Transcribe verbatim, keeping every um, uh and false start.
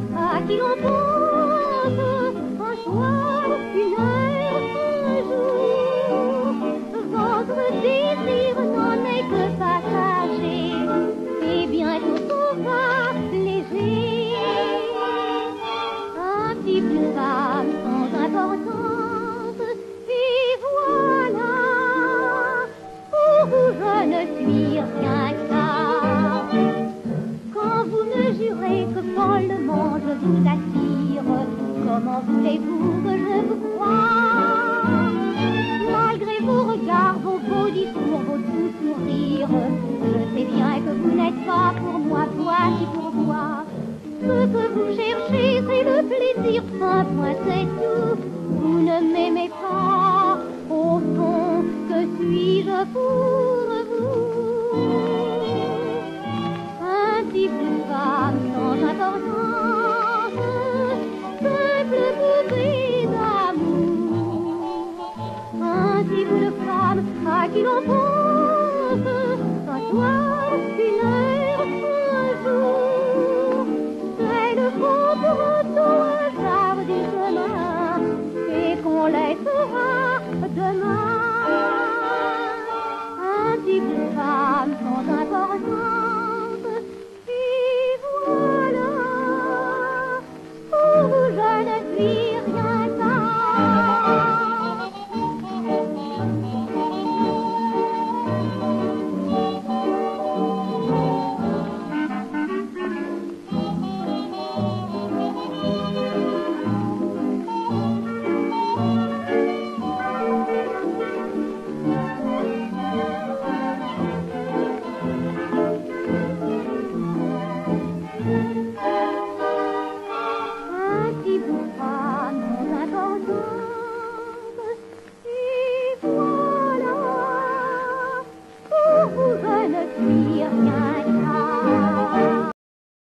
à qui l'on pense un soir, une heure, un jour. Votre désir n'en est que passager, et bientôt s'en va léger. Un petit boulevard sans importance, et voilà, pour vous je ne suis rien que ça. Quand vous me jurez que follement je vous attire, comment voulez-vous que je vous croie? Malgré vos regards, vos beaux discours, vos doux sourires, je sais bien que vous n'êtes pas pour moi, voici pourquoi. Ce que vous cherchez, c'est le plaisir, un point c'est tout. Vous ne m'aimez pas, au fond, que suis-je pour vous? Un petit boulevard sans importance, simple bouquet d'amour. Un petit bout de femme à qui l'on pense, un soir, une heure, un jour. C'est le fond pour un tout hasard du chemin, et qu'on laissera demain. Un petit bout de femme sans importance, et voilà, pour vous je ne suis rien que ça.